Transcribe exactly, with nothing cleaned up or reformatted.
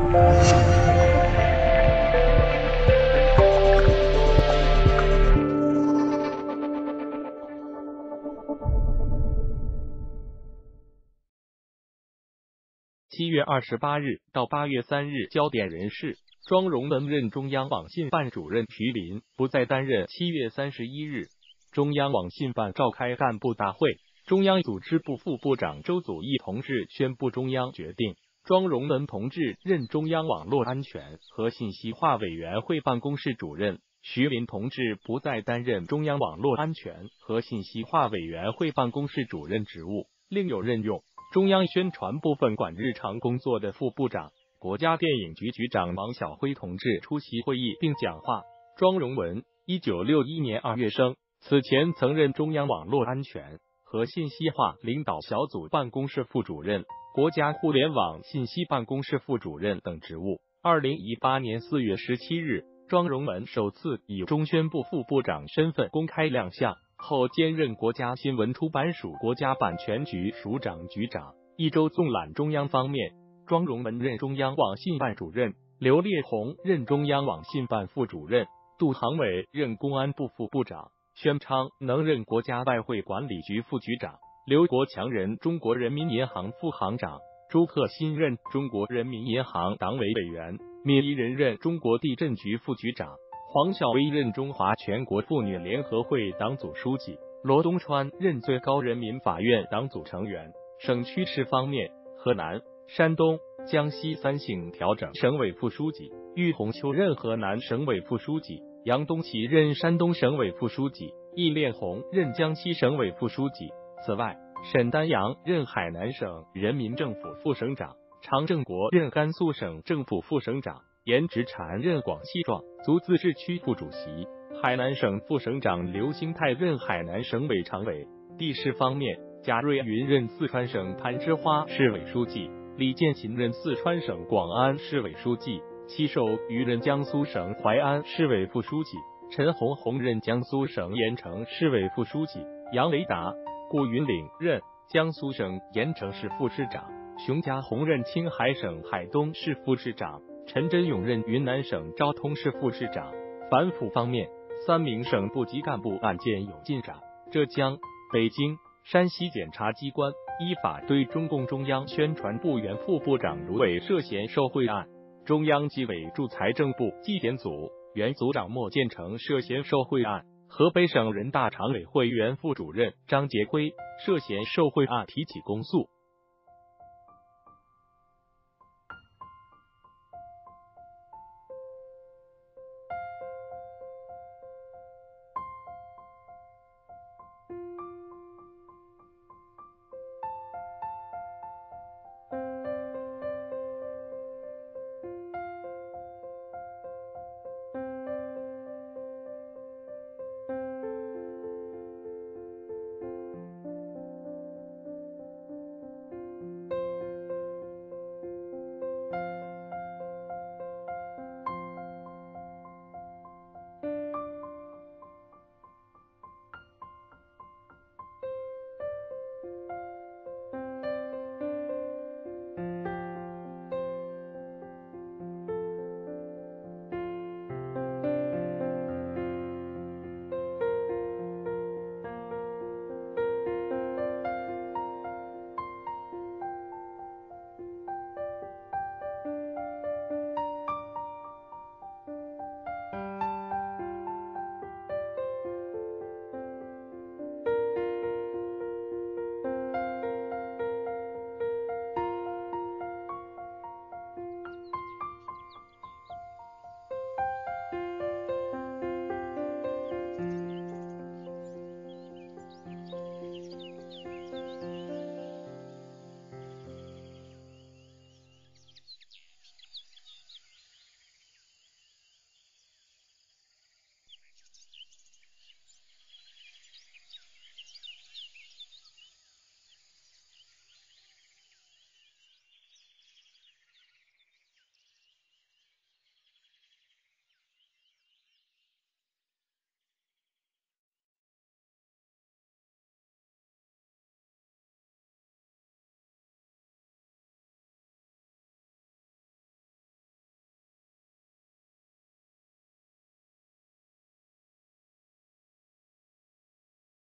七月二十八日到八月三日，焦点人事：庄荣文任中央网信办主任，徐林不再担任。七月三十一日，中央网信办召开干部大会，中央组织部副部长周祖义同志宣布中央决定，庄荣文同志任中央网络安全和信息化委员会办公室主任，徐林同志不再担任中央网络安全和信息化委员会办公室主任职务，另有任用中央宣传部分管日常工作的副部长、国家电影局局长王晓辉同志出席会议并讲话。庄荣文，一九六一年二月生，此前曾任中央网络安全和信息化领导小组办公室副主任、国家互联网信息办公室副主任等职务。二零一八年四月十七日，庄荣文首次以中宣部副部长身份公开亮相。后兼任国家新闻出版署国家版权局署长、局长。一周纵览中央方面，庄荣文任中央网信办主任，刘烈宏任中央网信办副主任，杜航伟任公安部副部长，宣昌能任国家外汇管理局副局长，刘国强任中国人民银行副行长，朱克新任中国人民银行党委委员，聂一人任中国地震局副局长，黄晓薇任中华全国妇女联合会党组书记，罗东川任最高人民法院党组成员。省区市方面，河南、山东、江西三省调整省委副书记，郁红秋任河南省委副书记，杨东奇任山东省委副书记，易炼红任江西省委副书记。此外，沈丹阳任海南省人民政府副省长，常正国任甘肃省政府副省长，严直禅任广西壮族自治区副主席，海南省副省长刘兴泰任海南省委常委。地市方面，贾瑞云任四川省攀枝花市委书记，李建勤任四川省广安市委书记，戚寿余任江苏省淮安市委副书记，陈红红任江苏省盐城市委副书记，杨维达、顾云岭任江苏省盐城市副市长，熊家红任青海省海东市副市长，陈真勇任云南省昭通市副市长。反腐方面，三名省部级干部案件有进展，浙江、北京、山西检察机关依法对中共中央宣传部原副部长卢伟涉嫌受贿案，中央纪委驻财政部纪检组原组长莫建成涉嫌受贿案，河北省人大常委会原副主任张杰辉涉嫌受贿案提起公诉。